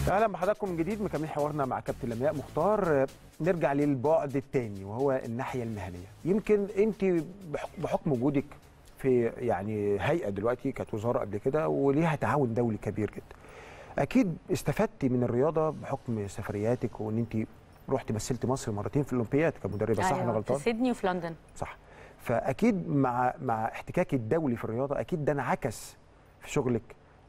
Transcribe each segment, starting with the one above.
اهلا بحضراتكم من جديد، مكملين حوارنا مع كابتن لمياء مختار. نرجع للبعد الثاني وهو الناحيه المهنيه. يمكن انت بحكم وجودك في يعني هيئه دلوقتي كانت وزاره قبل كده وليها تعاون دولي كبير جدا، اكيد استفدتي من الرياضه بحكم سفرياتك، وان انت رحتي مثلتي مصر مرتين في الاولمبياد كمدربه. صح انا غلطان؟ في سيدني وفي لندن. صح. فاكيد مع احتكاكي الدولي في الرياضه اكيد ده انعكس في شغلك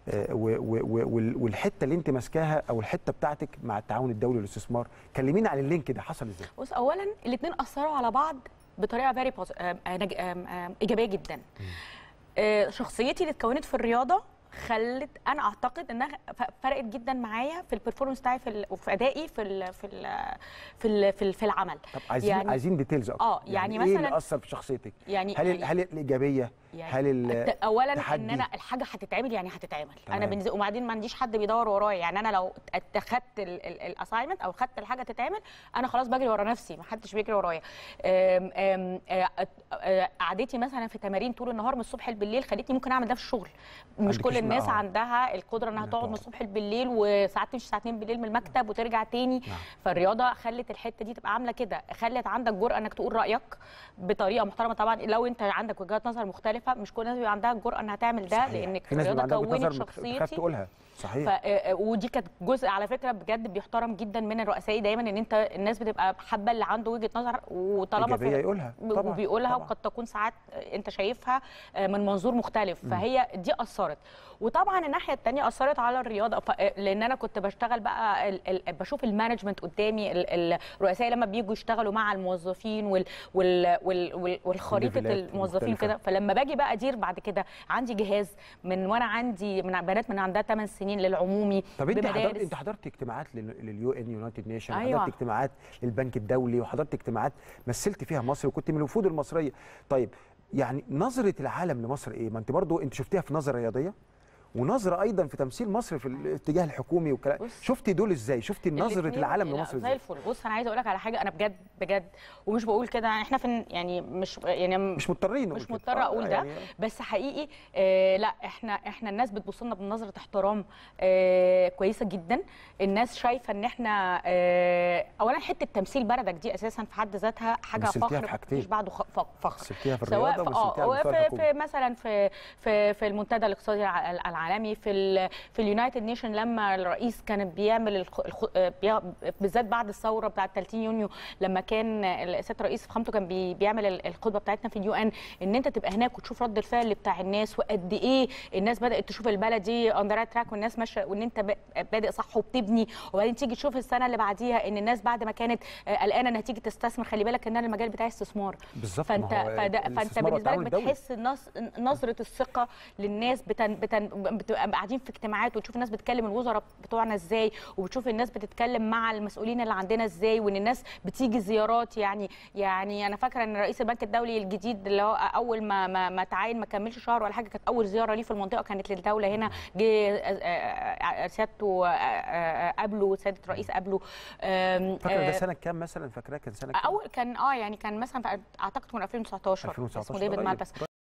والحته اللي انت ماسكاها او الحته بتاعتك مع التعاون الدولي والاستثمار. كلمينا عن اللينك ده حصل ازاي؟ بص، اولا الاثنين اثروا على بعض بطريقه ايجابيه جدا. شخصيتي اللي اتكونت في الرياضه خلت انا اعتقد انها فرقت جدا معايا في البرفورمانس بتاعي وفي ادائي في العمل. طب عايزين ديتيلز اكتر. يعني مثلا ايه اللي اثر في شخصيتك؟ يعني هل الايجابيه؟ هل اولا التحدي؟ ان انا الحاجه هتتعمل يعني هتتعمل. تمام. انا وبعدين ما عنديش حد بيدور ورايا. يعني انا لو اتخذت الاساينمنت او خدت الحاجه تتعمل، انا خلاص بجري ورا نفسي، ما حدش بيجري ورايا. قعدتي مثلا في تمارين طول النهار من الصبح بالليل خلتني ممكن اعمل ده في الشغل. مش كل الناس عندها القدره انها تقعد من الصبح بالليل وساعات تمشي ساعتين بالليل من المكتب وترجع تاني. فالرياضه خلت الحته دي تبقى عامله كده، خلت عندك جرأه انك تقول رايك بطريقه محترمه. طبعا لو انت عندك وجهات نظر مختلفه، مش كل الناس بيبقى عندها الجرأه انها تعمل ده. صحيح. لانك الرياضه كونت شخصيتي تقولها. صحيح. ودي كانت جزء على فكره بجد بيحترم جدا من الرؤساء دايما، ان انت الناس بتبقى حابه اللي عنده وجهه نظر وطالما يقولها وبيقولها. وقد تكون ساعات انت شايفها من منظور مختلف. فهي دي اثرت. وطبعا الناحيه الثانيه اثرت على الرياضه، لان انا كنت بشتغل بقى بشوف المانجمنت قدامي، الرؤساء لما بييجوا يشتغلوا مع الموظفين والخريطه الموظفين كده. فلما باجي بقى ادير بعد كده عندي جهاز من وانا عندي من بنات من عندها 8 سنين للعمومي. طب انت حضرت اجتماعات لليو ان يونايتد نيشن؟ أيوة. حضرت اجتماعات للبنك الدولي وحضرت اجتماعات مثلت فيها مصر وكنت من الوفود المصريه. طيب يعني نظره العالم لمصر ايه؟ ما انت برضو انت شفتيها في نظره رياضيه ونظره ايضا في تمثيل مصر في الاتجاه الحكومي والكلام. شفتي دول ازاي؟ شفتي نظره العالم لمصر ازاي؟ زي الفل. بص انا عايزه اقول لك على حاجه، انا بجد ومش بقول كده، احنا في يعني مش مضطرين مش مضطره اقول ده يعني. بس حقيقي لا احنا الناس بتبص لنا بنظره احترام كويسه جدا. الناس شايفه ان احنا اولا حته تمثيل بلدك دي اساسا في حد ذاتها حاجه فخر، مفيش بعده فخر. مثلتيها في الرياضه ومثلتيها في مثلا في المنتدى الاقتصادي العالمي، في اليونايتد نيشن لما الرئيس كان بيعمل بالذات بعد الثوره بتاعه 30 يونيو، لما كان السيد الرئيس فخامته كان بيعمل الخطبه بتاعتنا في اليو ان، ان انت تبقى هناك وتشوف رد الفعل بتاع الناس وقد ايه الناس بدات تشوف البلد دي اون ذا رايت تراك والناس ماشيه وان انت بادئ صح وبتبني. وبعدين تيجي تشوف السنه اللي بعديها ان الناس بعد ما كانت قلقانه انها تيجي تستثمر، خلي بالك ان انا المجال بتاعي استثمار. بالظبط. فانت بالنسبه لك بتحس نظره الثقه للناس بتبقى قاعدين في اجتماعات وتشوف الناس بتكلم الوزراء بتوعنا ازاي، وبتشوف الناس بتتكلم مع المسؤولين اللي عندنا ازاي، وان الناس بتيجي زيارات. يعني انا فاكره ان رئيس البنك الدولي الجديد اللي هو اول ما تعين ما كملش شهر ولا حاجه، كانت اول زياره ليه في المنطقه كانت للدوله هنا. جه سيادته قبله سياده الرئيس قبله. فاكره ده سنه كام مثلا؟ فاكراه كان سنه كام؟ كان يعني كان مثلا اعتقد من 2019 اسمه ديفيد مالباس.